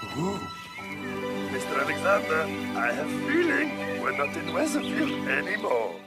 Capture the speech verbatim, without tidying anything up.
Mister Alexander, I have feeling we're not in Weatherfield anymore.